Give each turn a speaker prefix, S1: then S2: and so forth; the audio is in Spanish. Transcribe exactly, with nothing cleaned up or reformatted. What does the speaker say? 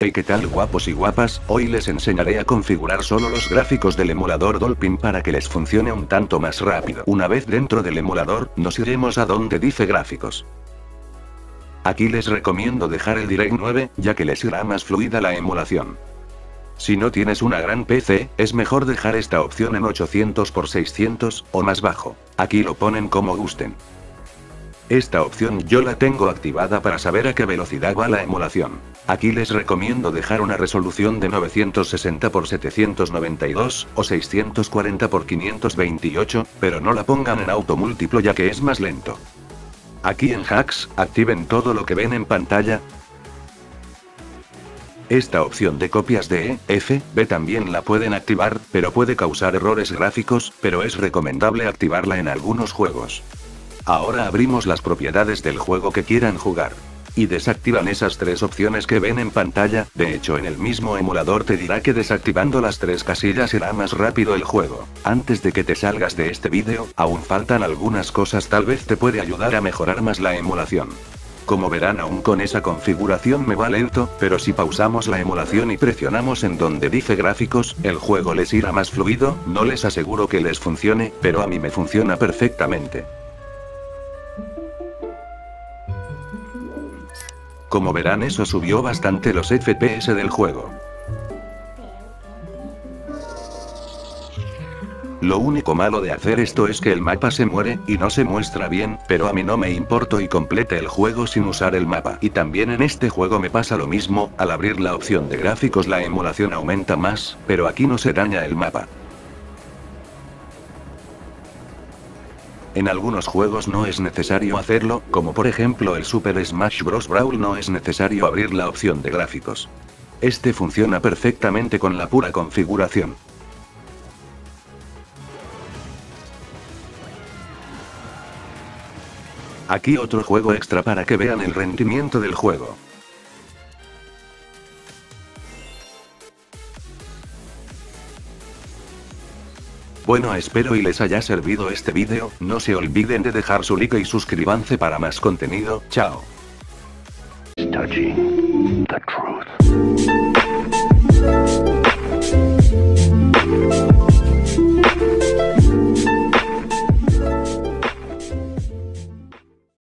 S1: Hey, ¿qué tal, guapos y guapas? Hoy les enseñaré a configurar solo los gráficos del emulador Dolphin para que les funcione un tanto más rápido. Una vez dentro del emulador, nos iremos a donde dice gráficos. Aquí les recomiendo dejar el Direct nueve, ya que les irá más fluida la emulación. Si no tienes una gran P C, es mejor dejar esta opción en ochocientos por seiscientos, o más bajo. Aquí lo ponen como gusten. Esta opción yo la tengo activada para saber a qué velocidad va la emulación. Aquí les recomiendo dejar una resolución de novecientos sesenta por setecientos noventa y dos, o seiscientos cuarenta por quinientos veintiocho, pero no la pongan en auto múltiplo ya que es más lento. Aquí en Hacks, activen todo lo que ven en pantalla. Esta opción de copias de E, F, B también la pueden activar, pero puede causar errores gráficos, pero es recomendable activarla en algunos juegos. Ahora abrimos las propiedades del juego que quieran jugar. Y desactivan esas tres opciones que ven en pantalla, de hecho en el mismo emulador te dirá que desactivando las tres casillas irá más rápido el juego. Antes de que te salgas de este vídeo, aún faltan algunas cosas, tal vez te puede ayudar a mejorar más la emulación. Como verán, aún con esa configuración me va lento, pero si pausamos la emulación y presionamos en donde dice gráficos, el juego les irá más fluido. No les aseguro que les funcione, pero a mí me funciona perfectamente. Como verán, eso subió bastante los F P S del juego. Lo único malo de hacer esto es que el mapa se muere, y no se muestra bien, pero a mí no me importa y complete el juego sin usar el mapa. Y también en este juego me pasa lo mismo, al abrir la opción de gráficos la emulación aumenta más, pero aquí no se daña el mapa. En algunos juegos no es necesario hacerlo, como por ejemplo el Super Smash Bros. Brawl no es necesario abrir la opción de gráficos. Este funciona perfectamente con la pura configuración. Aquí otro juego extra para que vean el rendimiento del juego. Bueno, espero y les haya servido este vídeo. No se olviden de dejar su like y suscribanse para más contenido. Chao.
S2: Touching the truth.